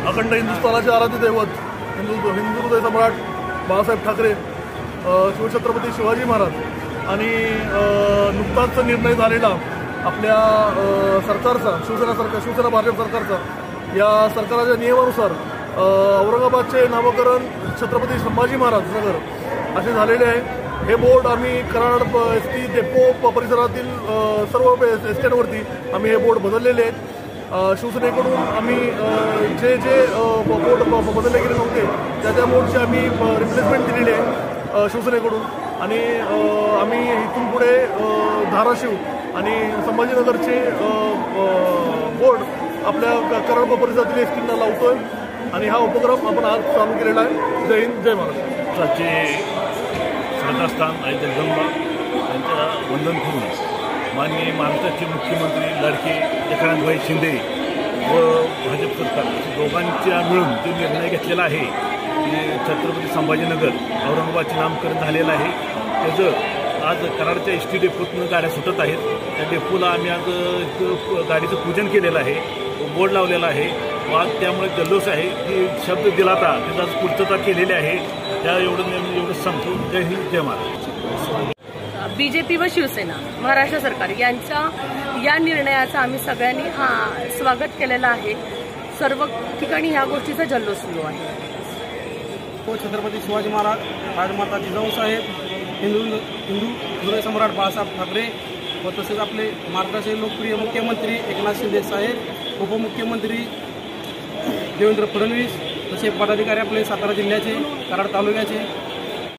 अखंड हिंदुस्थानाचे आराध्य दैवत हिंदू हृदय सम्राट बाळासाहेब ठाकरे, शिवछत्रपती शिवाजी महाराज आणि नुकताच निर्णय झालेला आपल्या सरकारचा शिवसेना भाजप सरकारचा या सरकारच्या नियमानुसार औरंगाबादचे नामकरण छत्रपती संभाजी महाराज नगर असे झालेले आहे। हे बोर्ड आम्ही कराड एसटी डेपो परिसरातील सर्व एसट्यांवरती आम्ही हे बोर्ड बदललेले आहेत। शिवसेनेकडून आम्ही जे बोर्ड बदलले गेले नव्हते त्या बोर्डची आम्ही रिप्लेसमेंट दिलेली आहे शिवसेनेकडून आणि आम्ही इथून पुढे धाराशिव आणि संभाजीनगरचे बोर्ड आपल्या कराड परिसरातील एसटींना लावतोय आणि हा उपक्रम आपण आज चालू केलेला आहे। जय हिंद, जय महाराष्ट्र। श्रद्धास्थान आई जगदंबा यांच्या वंदन करून माननीय महाराष्ट्राचे मुख्यमंत्री लाडके एकनाथभाई शिंदे व भाजप सरकार दोघांच्या मिळून जो निर्णय घेतलेला आहे की छत्रपती संभाजीनगर औरंगाबादचे नामकरण झालेलं आहे त्याचं आज कराडच्या एसटी डेपोतून गाड्या सुटत आहेत। त्या डेपोला आम्ही आज गाडीचं पूजन केलेलं आहे, बोर्ड लावलेला आहे। आज त्यामुळे जल्लोष आहे की शब्द दिला होता त्याचा आज पूर्तता केलेली आहे। त्या एवढं सांगतो। जय हिंद, जय महाराष्ट्र। बीजेपी व शिवसेना महाराष्ट्र सरकार यांच्या या निर्णयाचा आम्ही सगळ्यांनी स्वागत केलेलं आहे। सर्व ठिकाणी या गोष्टीचा जल्लोष सुरू आहे। छत्रपती शिवाजी महाराज, राजमाता जिजाऊसाहेब, हिंदू हृदय सम्राट बाळासाहेब ठाकरे व तसेच आपले महाराष्ट्राचे लोकप्रिय मुख्यमंत्री एकनाथ शिंदे साहेब, उपमुख्यमंत्री देवेंद्र फडणवीस, तसे पदाधिकारी आपले सातारा जिल्ह्याचे, कराड तालुक्याचे